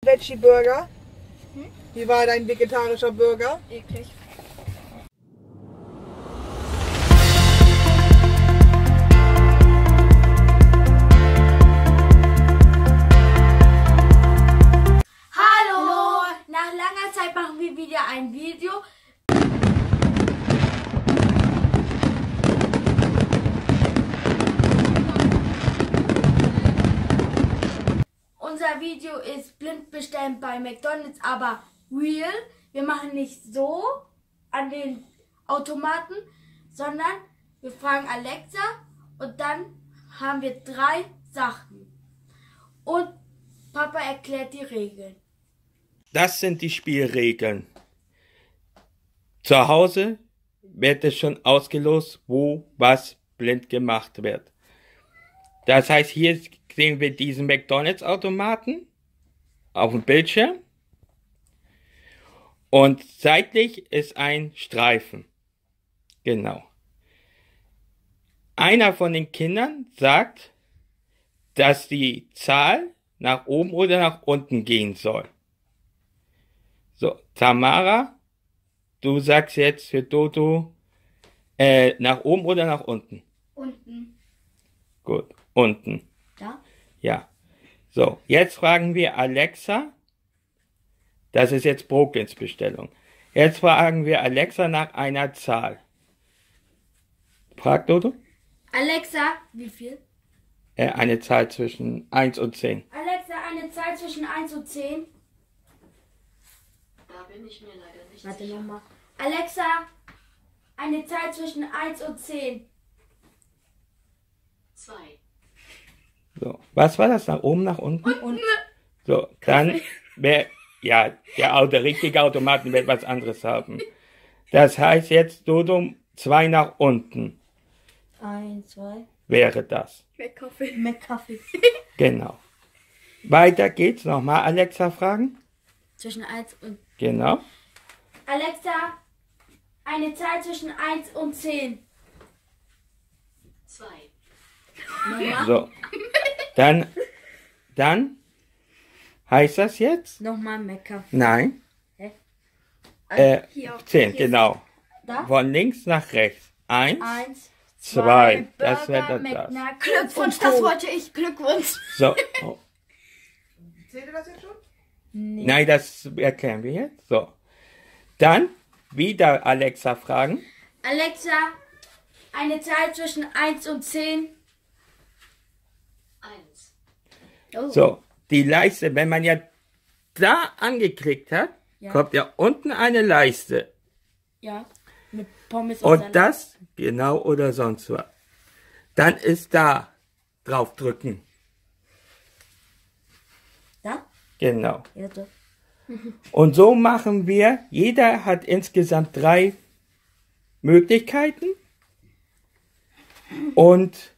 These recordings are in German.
Veggie-Burger? Wie war dein vegetarischer Burger? Eklig. Hallo! Nach langer Zeit machen wir wieder ein Video. Unser Video ist blind bestellen bei McDonald's, aber real. Wir machen nicht so an den Automaten, sondern wir fragen Alexa und dann haben wir 3 Sachen. Und Papa erklärt die Regeln. Das sind die Spielregeln. Zu Hause wird es schon ausgelost, wo was blind gemacht wird. Das heißt, hier sehen wir diesen McDonald's-Automaten auf dem Bildschirm. Und seitlich ist ein Streifen. Genau. Einer von den Kindern sagt, dass die Zahl nach oben oder nach unten gehen soll. So, Tamara, du sagst jetzt für Dodo nach oben oder nach unten? Unten. Gut, unten. Da? Ja. So, jetzt fragen wir Alexa. Das ist jetzt Brooklyns Bestellung. Jetzt fragen wir Alexa nach einer Zahl. Frag Dodo. Alexa, wie viel? Eine Zahl zwischen 1 und 10. Alexa, eine Zahl zwischen 1 und 10. Da bin ich mir leider nicht Warte sicher. nochmal. Alexa, eine Zahl zwischen 1 und 10. 2. So, was war das? Nach oben, nach unten? So, dann der richtige Automaten wird was anderes haben. Das heißt jetzt Dodo 2 nach unten 1, 2. wäre das. McCaffee. Genau. Weiter geht's nochmal. Alexa fragen. Zwischen 1 und... Genau. Alexa, eine Zahl zwischen 1 und 10. 2. So. Dann heißt das jetzt? Nochmal McCaffee. Nein. Hier. 10, genau. Da? Von links nach rechts. 1, 1, 2. Das wäre das. Glückwunsch, das wollte ich. Glückwunsch. So. Oh. Seht ihr das jetzt schon? Nein, das erklären wir jetzt. So. Dann wieder Alexa fragen. Alexa, eine Zahl zwischen 1 und 10. 1. Oh. So. Die Leiste, wenn man ja da angeklickt hat, Ja. kommt ja unten eine Leiste. Ja, mit Pommes Und Salat. das, genau oder sonst was. Dann ist da drauf drücken. Da? Genau. Ja, da. Und so machen wir, jeder hat insgesamt 3 Möglichkeiten und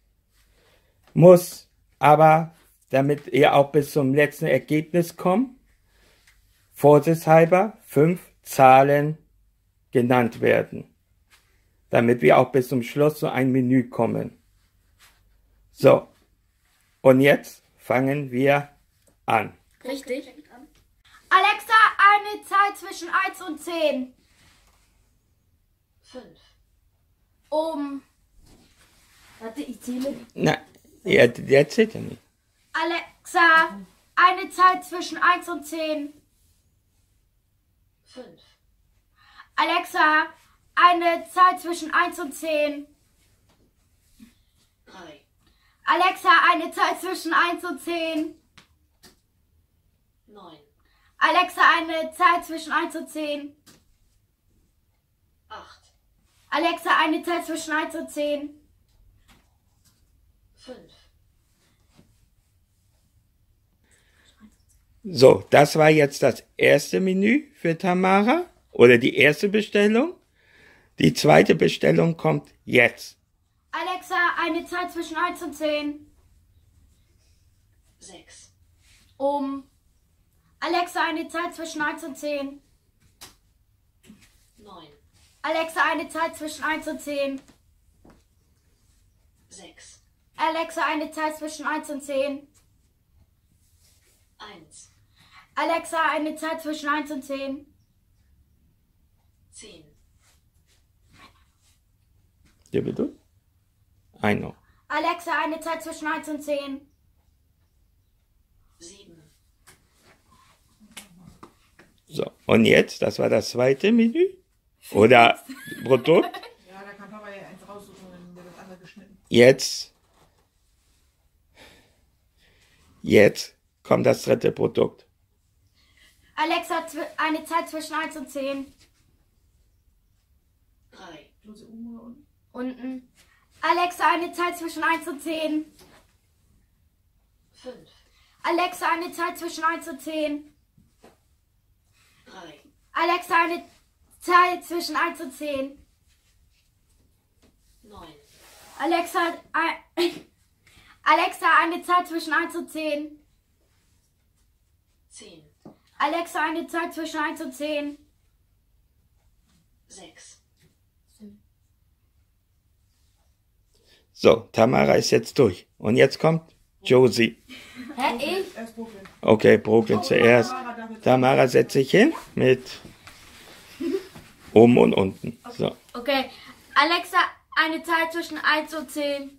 muss aber, damit ihr auch bis zum letzten Ergebnis kommt, vorsichtshalber 5 Zahlen genannt werden, damit wir auch bis zum Schluss zu einem Menü kommen. So, und jetzt fangen wir an. Richtig. Alexa, eine Zahl zwischen 1 und 10. 5. Warte, ich zähle. Na, der zählt ja nicht. Alexa, eine Zahl zwischen 1 und 10. 5. Alexa, eine Zahl zwischen 1 und 10. 3. Alexa, eine Zahl zwischen 1 und 10. 9. Alexa, eine Zahl zwischen 1 und 10. 8. Alexa, eine Zahl zwischen 1 und 10. 5. So, das war jetzt das erste Menü für Tamara oder die erste Bestellung. Die zweite Bestellung kommt jetzt. Alexa, eine Zahl zwischen 1 und 10. 6. Alexa, eine Zahl zwischen 1 und 10. 9. Alexa, eine Zahl zwischen 1 und 10. 6. Alexa, eine Zahl zwischen 1 und 10. 1. Alexa, eine Zahl zwischen 1 und 10. 10, Ja, bitte? Einer. Alexa, eine Zahl zwischen 1 und 10. 7, So, und jetzt, das war das zweite Menü? Oder Produkt? Ja, da kann Papa ja eins raussuchen, dann wird das andere geschnitten. Jetzt kommt das dritte Produkt. Alexa, eine Zahl zwischen 1 und 10. 3, Bloße Uhr und Unten. Alexa, eine Zahl zwischen 1 und 10. 5, Alexa, eine Zahl zwischen 1 und 10. 3, Alexa, eine Zahl zwischen 1 und 10. 9, Alexa, Alexa, eine Zahl zwischen 1 und 10. 10, Alexa, eine Zahl zwischen 1 und 10. 6, So, Tamara ist jetzt durch. Und jetzt kommt Josie. Hä, ich? erst Brooklyn. Okay, Brooklyn zuerst. Tamara darf jetzt Tamara setzt sich hin mit oben und unten. So, Okay. Alexa, eine Zahl zwischen 1 und 10.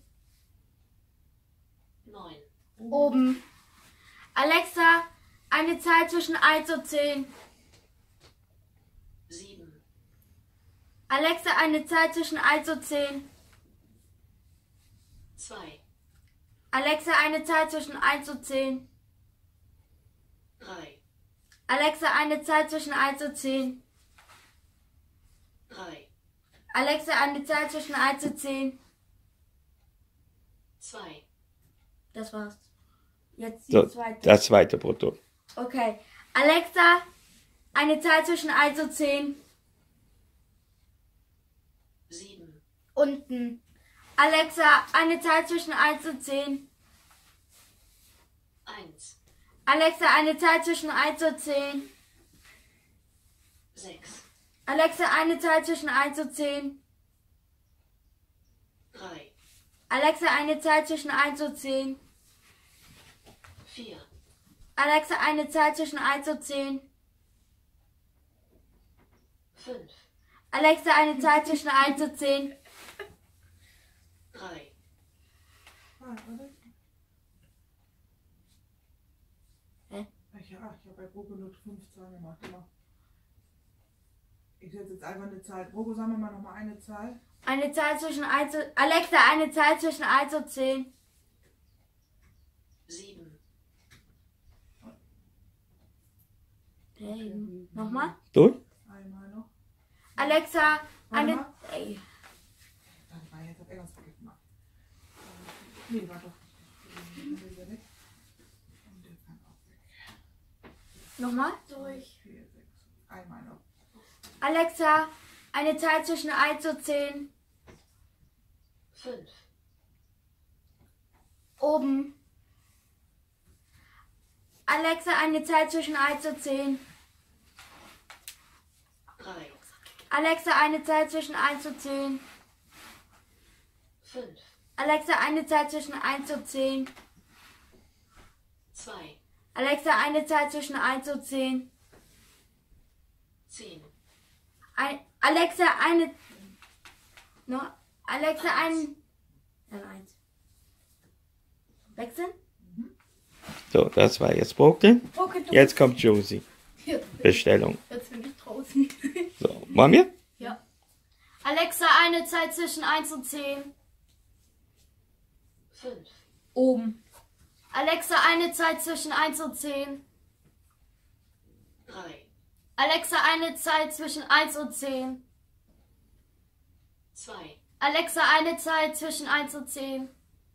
9, Oben. Alexa, eine Zahl zwischen 1 und 10. 7, Alexa, eine Zahl zwischen 1 und 10. 2, Alexa, eine Zahl zwischen 1 und 10. 3, Alexa, eine Zahl zwischen 1 und 10. 3, Alexa, eine Zahl zwischen 1 und 10. 2, Das war's. Jetzt die so zweite. das zweite Produkt. Okay. Alexa, eine Zahl zwischen 1 und 10. 7, Unten. Alexa, eine Zahl zwischen 1 und 10. 1, Alexa, eine Zahl zwischen 1 und 10. 6, Alexa, eine Zahl zwischen 1 und 10. 3, Alexa, eine Zahl zwischen 1 und 10. 4, Alexa, eine Zahl zwischen 1 und 10. 5, Alexa, eine Zahl zwischen 1 und 10. 3, warte. Hä? Ich habe bei Brooklyn nur 5 Zahlen gemacht. Immer. Ich setze jetzt einfach eine Zahl. Brooklyn, sagen wir mal nochmal eine Zahl. Eine Zahl zwischen 1 und... Alexa, eine Zahl zwischen 1 und 10. 7, Hey, nochmal? Durch? Einmal noch. Alexa, Warte eine... mal. Ey. Dann war jetzt irgendwas vergessen gemacht. Nee, war doch. Und der kann auch weg. Nochmal? Durch. 4, 6. Einmal noch. Alexa, eine Zahl zwischen 1 und 10. 5, Oben. Alexa, eine Zahl zwischen 1 und 10. 3, Alexa, eine Zahl zwischen 1 und 10. 5, Alexa, eine Zahl zwischen 1 und 10. 2, Alexa, eine Zahl zwischen 1 und 10. 10, Alexa, eine... No, Alexa, ein... Dann 1. Wechseln? So, das war jetzt Brooklyn. Okay, du. Jetzt kommt Josie. Bestellung. Jetzt bin ich draußen. So, wollen wir? Ja. Alexa, eine Zahl zwischen 1 und 10. 5, Oben. Alexa, eine Zahl zwischen 1 und 10. 3, Alexa, eine Zahl zwischen 1 und 10. 2, Alexa, eine Zahl zwischen 1 und 10.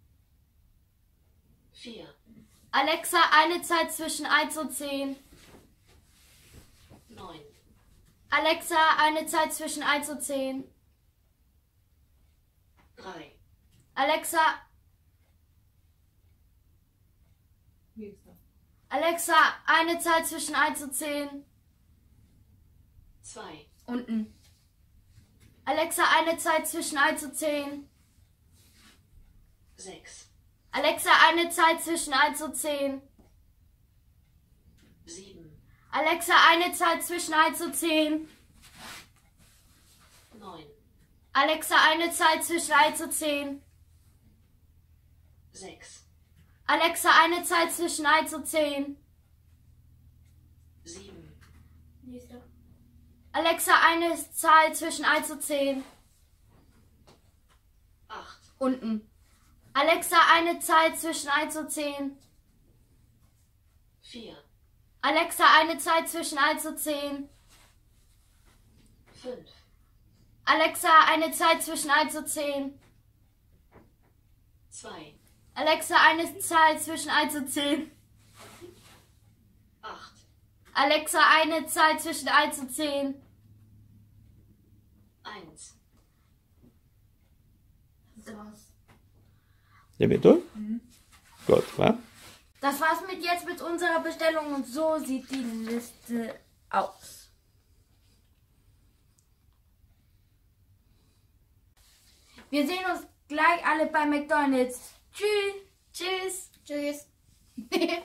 4, Alexa, eine Zahl zwischen 1 und 10. 9, Alexa, eine Zahl zwischen 1 und 10. 3, Alexa, Wie ist das? Alexa, eine Zahl zwischen 1 und 10. 2, Unten. Alexa, eine Zahl zwischen 1 und 10. 6, Alexa, eine Zahl zwischen 1 und 10. 7, Alexa, eine Zahl zwischen 1 und 10. 9, Alexa, eine Zahl zwischen 1 und 10. 6, Alexa, eine Zahl zwischen 1 und 10. 7, Alexa, eine Zahl zwischen 1 und 10. 8, Unten. Alexa, eine Zahl zwischen 1 und 10. 4, Alexa, eine Zahl zwischen 1 und 10. 5, Alexa, eine Zahl zwischen 1 und 10. 2, Alexa, eine Zahl zwischen 1 und 10. 8, Alexa, eine Zahl zwischen 1 und 10. 1. Das war's. Sind wir durch? Gut, wa? Das war's jetzt mit unserer Bestellung und so sieht die Liste aus. Wir sehen uns gleich alle bei McDonald's. Tschüss. Tschüss. Tschüss.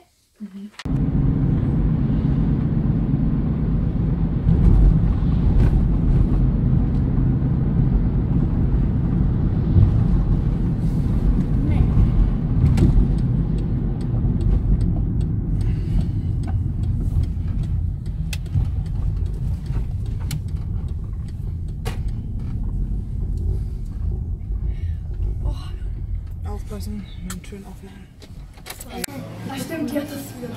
Aufpassen und schön aufladen. Ach stimmt, die hat das wieder.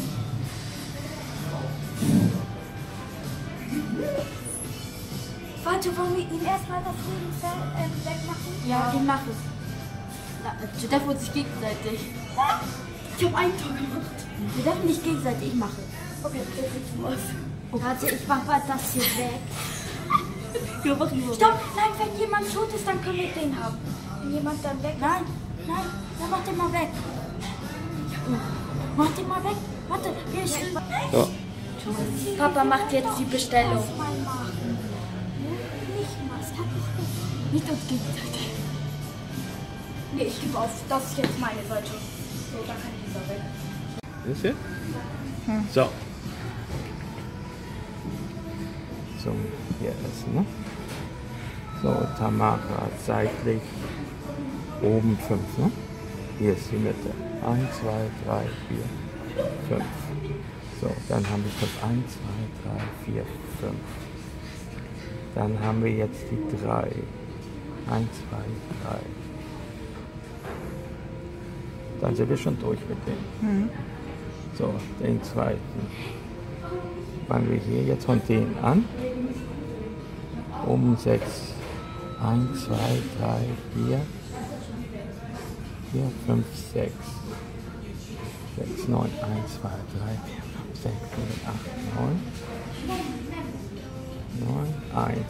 Warte, wollen wir ihn erstmal das Leben wegmachen? Ja, ich mache es. Wir dürfen uns nicht gegenseitig. Ich habe ein Tor gemacht. Wir dürfen nicht gegenseitig, ich mache es. Okay, jetzt sieht's aus. Warte, ich mach mal das hier weg. Ja, mach lieber. Stopp! Nein, wenn jemand tot ist, dann können wir den haben. Wenn jemand dann weg ist. Nein, dann mach den mal weg. Mach den mal weg. Warte, hier ist. So. Papa macht jetzt die Bestellung. Nicht mal, es hat Nicht uns gegenseitig. Nee, ich gebe auf. Das ist jetzt meine Seite. So, da kann ich dieser weg. Ist hier? So. Zum hier essen, ne? So, Tamara seitlich oben 5, ne? Hier ist die Mitte. 1, 2, 3, 4, 5. So, dann haben wir das 1, 2, 3, 4, 5. Dann haben wir jetzt die 3. 1, 2, 3. Dann sind wir schon durch mit dem. So, den zweiten. Fangen wir hier jetzt von denen an. Um 6. 1, 2, 3, 4. 4, 5, 6. 6, 9, 1, 2, 3, 4, 5, 6, 7, 8, 9. 9, 1.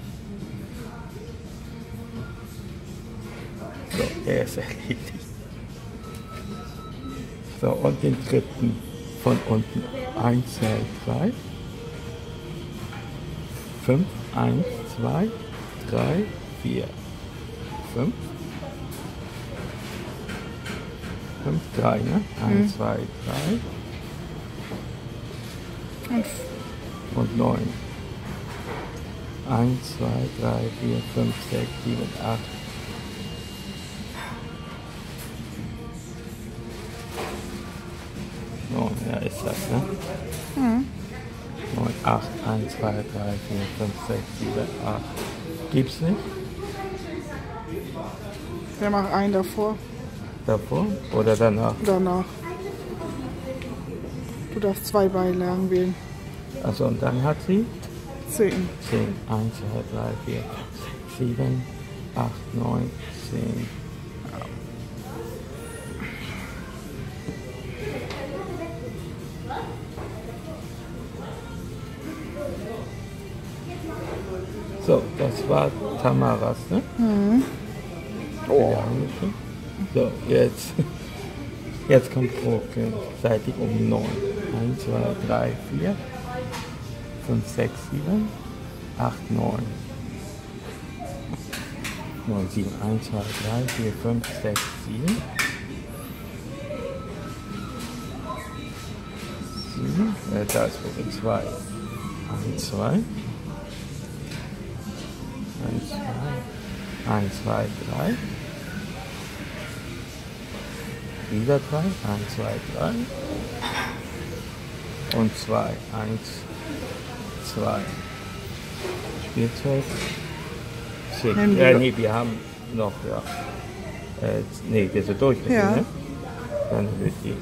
So, er ist erledigt. So, und den dritten von unten. 1, 2, 3. 5, 1, 2, 3, 4, 5. 5, 3, ne? 1, 2, 3. Und 9. 1, 2, 3, 4, 5, 6, 7, 8. Oh, ja, ist das, ne? 9, 8, 1, 2, 3, 4, 5, 6, 7, 8. Gibt's nicht? Wir machen einen davor, Davor oder danach? danach. Du darfst 2 Beilagen wählen. Also und dann hat sie 10. 10. 1, 2, 3, 4, 7, 8, 9, 10. So, das war Tamaras, ne? Oh. So, jetzt kommt Broken, seitig um 9. 1, 2, 3, 4, 5, 6, 7, 8, 9. 9, 7, 1, 2, 3, 4, 5, 6, 7. 7. Da ist mit den 2. 1, 2. 1, 2. 1, 2, 3. Wieder 3. 1, 2, 3. Und 2. 1, 2. Spielzeug. Schick. Nee, wir haben noch, ja. Nee, wir sind durch mit Ja. denen, ne? Dann wird die.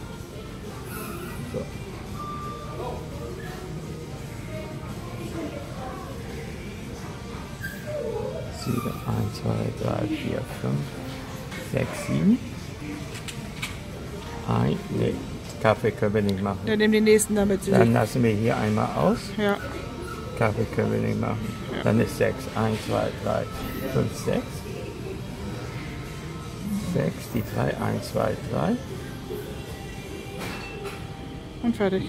So. Sieben, 1, 2, 3, 4, 5, 6, 7. Nee, Kaffee können wir nicht machen. Dann nimm den nächsten damit. Dann lassen wir hier einmal aus. Ja. Kaffee können wir nicht machen. Ja. Dann ist 6. 1, 2, 3, 5, 6. 6, die 3, 1, 2, 3. Und fertig.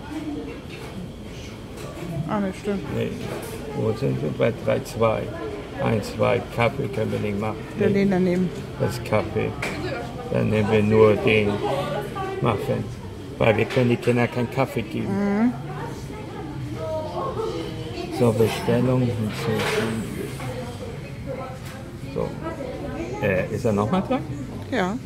Ah, ne, stimmt. Nee, wo sind wir? Bei 3, 2. 1, 2, Kaffee können wir nicht machen. Dann Nee, den daneben. das ist Kaffee. Dann nehmen wir nur den Muffin. Weil wir können die Kinder keinen Kaffee geben. So, Bestellung hinzufügen. So. Ist er nochmal dran? Ja.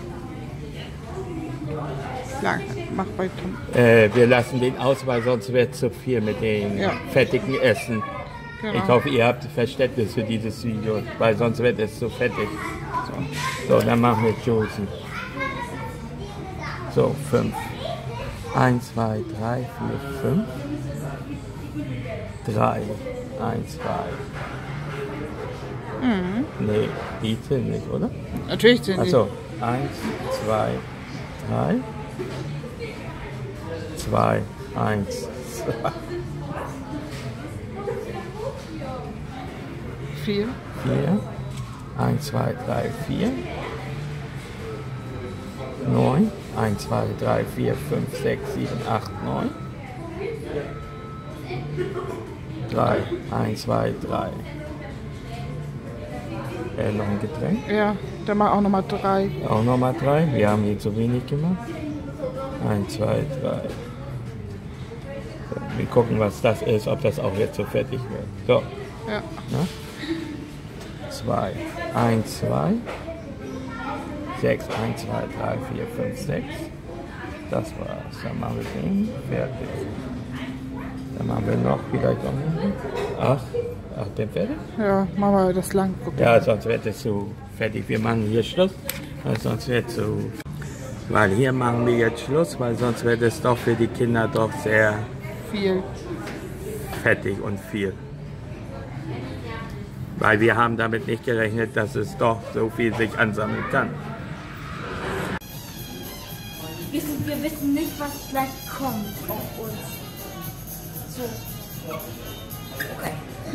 Lang. Mach weiter. Wir lassen den aus, weil sonst wird es zu viel mit dem Ja. fettigen Essen. Genau. Ich hoffe, ihr habt Verständnis für dieses Video, weil sonst wird es zu fettig. So, dann machen wir Josie. So, 5. 1, 2, 3, 4, 5. 3. 1, 2. Nee, die sind nicht, oder? Natürlich sind die. Achso, 1, 2, 3. 2, 1, 2. 4. 4, 1, 2, 3, 4, 9, 1, 2, 3, 4, 5, 6, 7, 8, 9, 3, 1, 2, 3. Noch ein Getränk, Ja, dann mach auch nochmal 3. auch nochmal 3, wir haben hier zu wenig gemacht. 1, 2, 3. So, wir gucken, was das ist, ob das auch jetzt so fertig wird. So. Ja. 2, 1, 2, 6, 1, 2, 3, 4, 5, 6. Das war's. Dann machen wir den fertig. Dann machen wir noch vielleicht noch einen. 8. 8 den fertig? Ja, machen wir das lang. Ja, sonst wird es so fertig. Wir machen hier Schluss, weil sonst wird es so. Weil hier machen wir jetzt Schluss, weil sonst wird es doch für die Kinder doch sehr Viel. fettig und viel. Weil wir haben damit nicht gerechnet, dass es doch so viel sich ansammeln kann. Wir wissen nicht, was gleich kommt auf uns. So. Okay.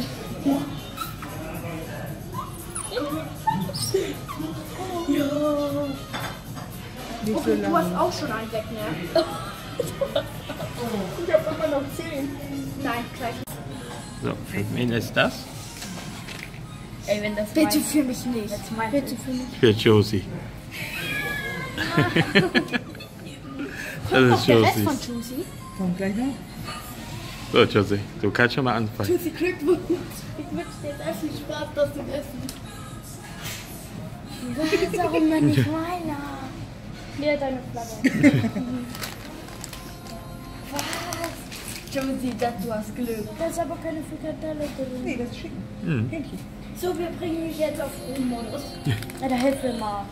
Ja. Nicht so Okay, du lange. hast auch schon einen weg, ne? Ich hab immer noch 10. Nein, gleich. So, für wen ist das? Ey, wenn das bitte für mich nicht. Bitte für mich. Für Josie. Das ist Der Rest Josie. von Juicy. Kommt gleich noch. So, Josie, du kannst schon mal anfangen. Juicy Glückwunsch. Ich wünsche dir jetzt einfach viel Spaß, das zu essen. Was? Warum denn nicht meiner? Hier, deine Flagge. Was? Josie, du hast Glück. Da ist aber keine Frikadelle drin. Nee, das ist schick. Hähnchen. So, wir bringen mich jetzt auf Ruhemodus. Alter, hilf mir mal.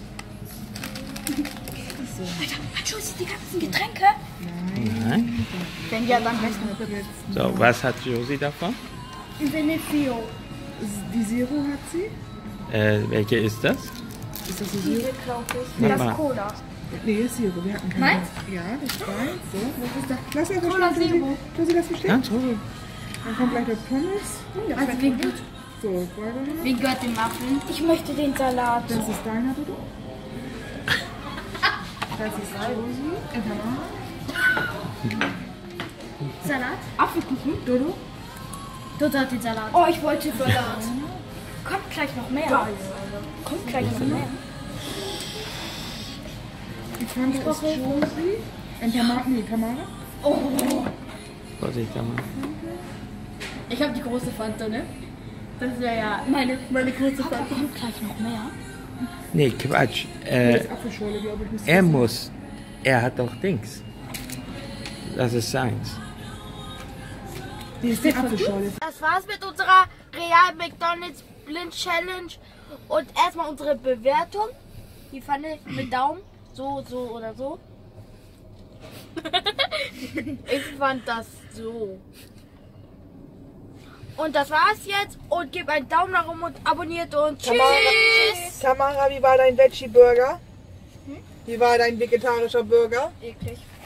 Alter, hat Josie die ganzen Getränke? Nein. Wenn ja, dann rechnen wir. So, was hat Josie davon? Benefio. Die Zero hat sie. Welche ist das? Ist das die Diese, Zero? glaube ich. Mach Das mal. Cola. Nee, ist Zero. Wir hatten keine. Meins? Ja, das ist meins. So, was ist das? Lass einfach Cola stehen, Zero. Josie, lass mich stehen. Ganz ruhig. Dann kommt gleich der Pommes. Also, wegen gut. So, weiter noch. Wegen gehört den Muffin. Ich möchte den Salat. Das ist deiner, bitte. Das ist Josie. Tamara. Salat? Apfelkuchen? Dodo. Dodo hat den Salat. Oh, ich wollte Salat. Kommt gleich noch mehr. Kommt gleich noch mehr. Die Fanta ist Josie. Und Tamara. Nee, Tamara. Vorsicht, da mal. Ich habe die große Fanta, ne? Das wäre ja meine große Fanta. Kommt gleich noch mehr. Nee, Quatsch. Apfelschorle, glaube ich. Er hat doch Dings. Das ist seins. Die ist die Apfelschorle. Das war's mit unserer Real McDonald's Blind Challenge. Und erstmal unsere Bewertung. Die fand ich mit Daumen. So oder so. Ich fand das so. Und das war's jetzt. Und gebt einen Daumen nach oben und abonniert uns. Tschüss! Tamara, wie war dein Veggie-Burger? Wie war dein vegetarischer Burger? Eklig.